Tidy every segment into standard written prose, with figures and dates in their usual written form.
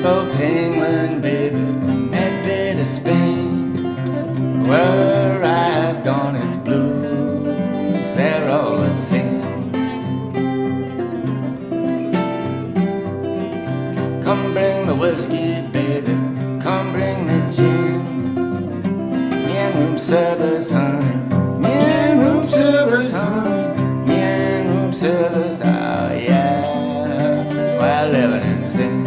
Both England, baby, maybe to Spain. Where I have gone, it's blues, they're all the same. Come bring the whiskey, baby, come bring the gin. Me and room service, honey, me and room service, honey, me and room service, oh yeah, while living in sin.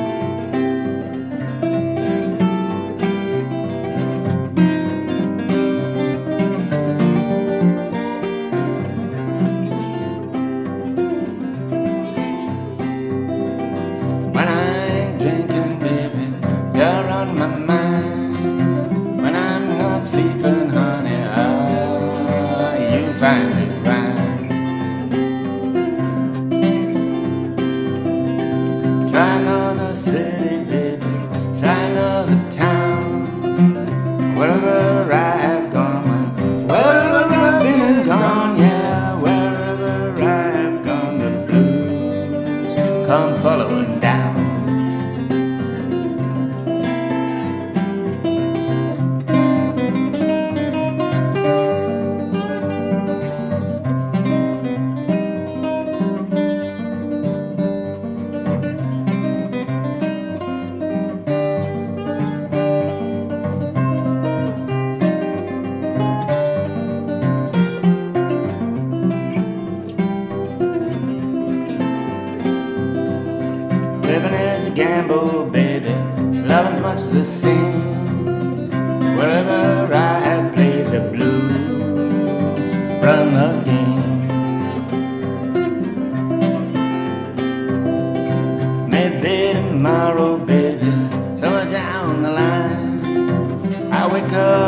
When I ain't drinking, baby, you're on my mind. When I'm not sleeping, honey, oh, you find me crying. Try another city, baby, try another town. Wherever I have gone, wherever I've been gone, yeah, wherever I have gone, the blues come following down. Living is a gamble, baby, loving's much the same. Wherever I have played the blues, run the game. Maybe tomorrow, baby, somewhere down the line, I wake up